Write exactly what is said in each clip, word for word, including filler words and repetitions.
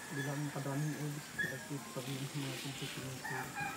bilang kadaming ulit kasi pag mga pagsisilong ko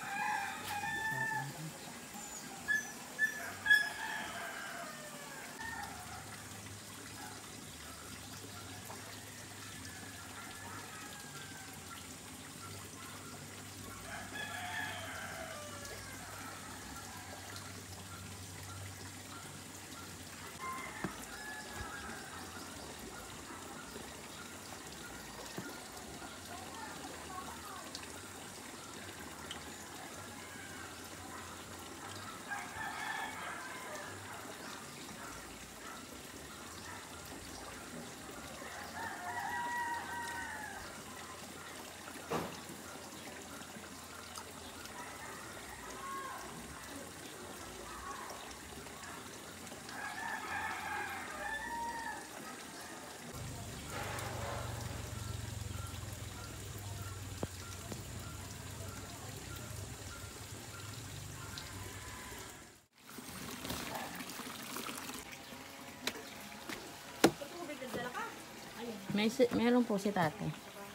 May, meron po si tate.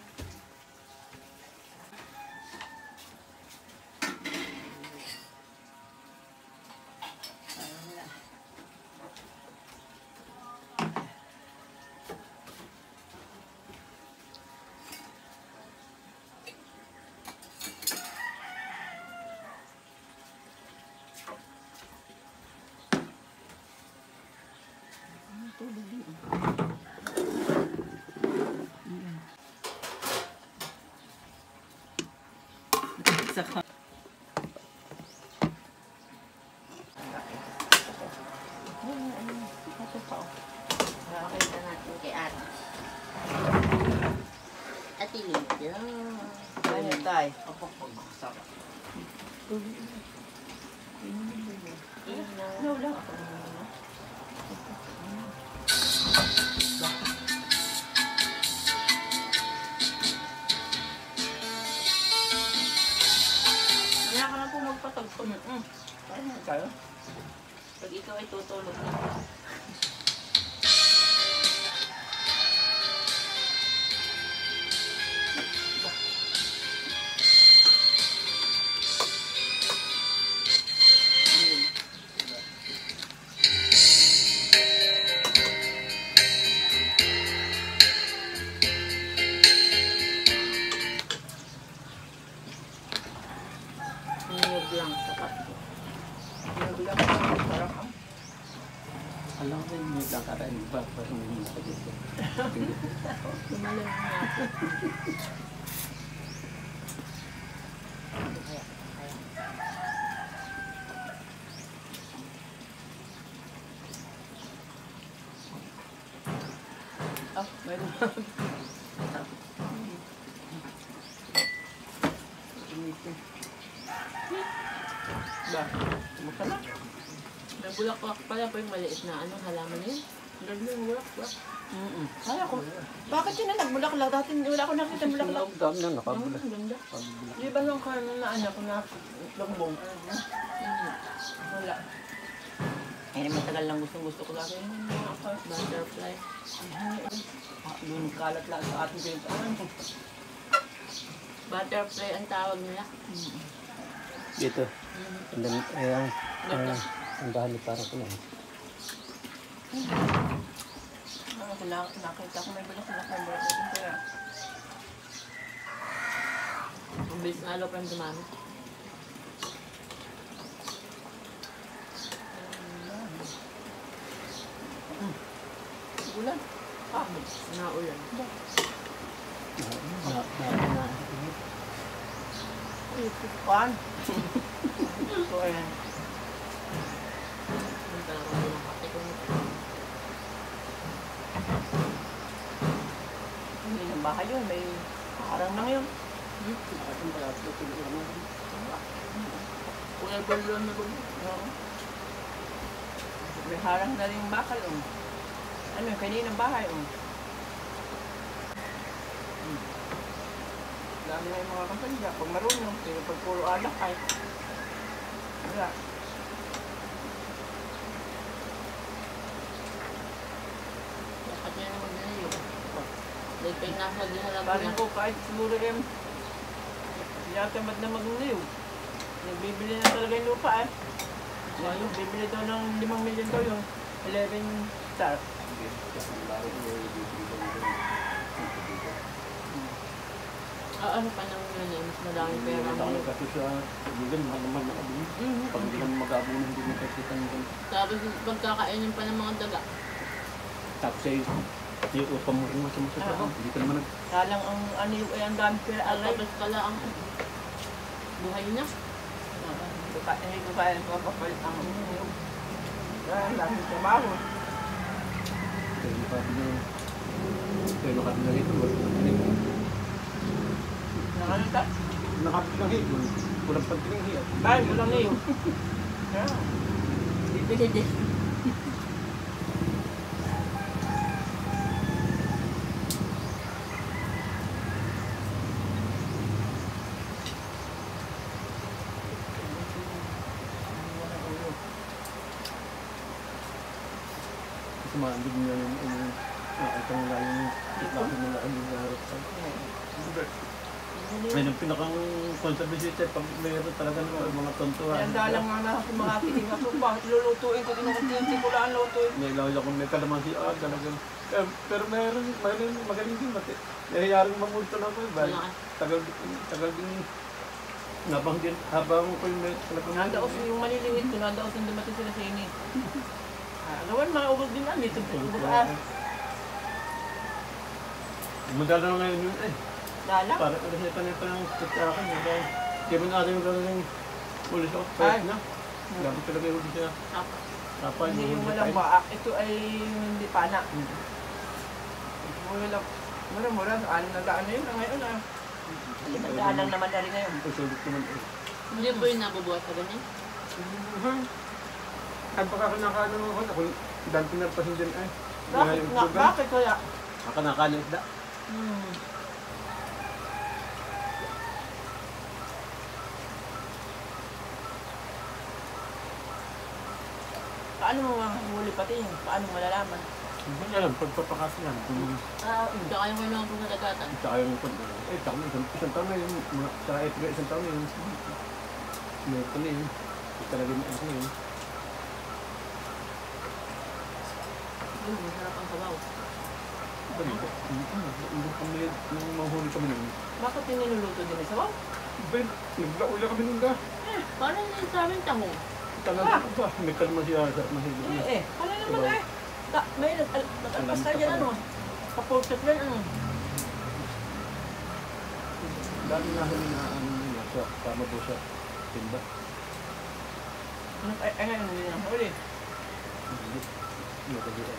Saka Nakakita natin kay ate. Ate Lydia. ano tayo? Saka No, no. Kaya ka na po magpatagpo. Mm. ano tayo? Pag ikaw ay tutulog na. Niyog lang sapat. Niyog lang parang ang alam ko yung niyog lang karaan ba parang hindi sa dito. Lumalim nga ako. Kaya, kaya. Ah, mayroon ba? Masarap. May bulaklak pala pa yung maliit na ano, halaman yun. Ganda yung bulaklak. Mm-mm. Kaya ko. Bakit yun na nagbulaklak? Dati wala ako nakita ng bulaklak. Ang dami na Ang nakabulak. ganda. Di ba nung kaya nung naanak ko na langbong? Mm. Wala. Ay, matagal lang gustong-gusto ko lagi yung mga butterfly. Doon kalat lang sa ating pintaan. Butterfly ang tawag nila. Dito. And then, eh, ang, Ganda. ang, ang dami parang ko lang. Ako lang, nakita ko may bulaklak na bulaklak. Kaya, Ang bilis na alo pa yung dumami. ulan. Ah, Naulan. Na, na, na, na. Kuan. So, ayan. Ang talagang bilang kate ko. Hindi ng bahay yun. May harang lang yun. Ang pala, tutuloy naman. Kulay balon na balon. Oo. May harang na rin yung bakal. Oh. Ano yung kaninang bahay. Oh. Hmm. Dami na yung mga kampanya. Pag marunong, pero pag puro alak ay wala. Bakit yan naman na yun? Like, Kahit nasa dihalab Parang na. ko kahit siguro em, yatamad na mag-liw. Nagbibili na talaga yung lupa eh. Ngayon, bibili daw ng limang milyon daw yung eleven star. Ah, ano pa nang yun eh, mas madami pera Hindi mo. ako nagkaso sa kaibigan, mahal naman nakabili. Mhm. Pag hindi naman mag-aabunan, hindi mo kasi ng Tapos pagkakainin pa ng mga daga. tapos ay yung upang mo rin sa mga Oo. Hindi ka naman nag... Salang ang ano yung ay ang dami pera alay. Tapos pala ang buhay niya. Hindi ko kaya, hindi ko kaya mapapalit ang ano. Kaya ang dami trabaho. Kaya yung papi na... Kaya yung papi na rito, wala na rin. Nakalita. Nakapit lang hit, walang pagtiling hit. Ay, walang niyo. Yeah. Bibili din. Kasi maandig niya yung... Nakita mo lang yung... Nakita mo lang yung harap sa... Ngayon, yung pinakang conservative pag mayroon talaga ng mga tontuhan. Ay, ang dalang nga na ako mga kiting ako. Bakit lulutuin ko? Tinukunti ko lang lutuin. May laway ako may kalamansi ah, talagang. Eh, pero mayroon, mayroon magaling din mati. Nahiyaring mamulto na ako eh. Bali, tagal, tagal din. Habang din, habang ko yung may talagang. Nadaos yung maliliwit ko. Nadaos yung dumating sila sa init. Ah, gawan mga ugod din namin. Ito ugod ah. Magdala na ngayon yun eh. Dalang. Para kasi pa na pa ng sa akin. eh. Kaya mo natin yung gano'n yung pulis ako. Ay. Kahit na. Dapat talaga yung ulit siya. Ako. Apa, Hindi yung walang baak. Ito ay hindi pana. Ito walang mura-mura. Anim na daan na yun. Ngayon ah. Limang daan lang naman na rin ngayon. Pagsulit naman eh. Hindi po yung nabubuhat sa ganyan. Ang pagkakanakaano mo ako, ako dante na pa hindi ay. Bakit nga? Bakit kaya? Kakanakaano isda. Hmm. Paano mo mahuli pati yun? Paano malalaman? Hindi niya alam, pagpapakasin yan. Kung Ah, tsaka yung may mga pagkatagatan. tsaka yung pag... Eh, tsaka isang, isang taon na yun. Mga, tsaka ito isang taon na yun. Meron pa na yun. Ito talaga yung ano yun. Yun, masarap ang sabaw. Bali ko. Hindi kami nung mahuli kami nun. Bakit yung niluluto din sa wow? Ben, naglaula kami nun ka. Eh, parang yung sa amin tango. Talaga ba? May kalma siya. Sarap mahilig niya. Eh, eh. Wala naman eh. Da, may nag- al- nag-alpas ka dyan ano? Kapulsat yan ano? Dati na kami na ano niya. Sa kama po sa timba. Ano, ay, ay, ngayon, hindi na huli. Hindi. Hindi ko dito.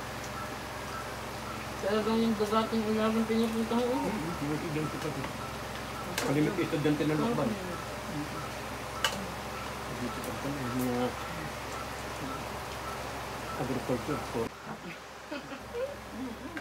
Talagang yung gagating ilagang pinupuntahan ko. Hindi ko dito pati. Kalimit estudyante na lukban. Dito pa pa yung mga agriculture po.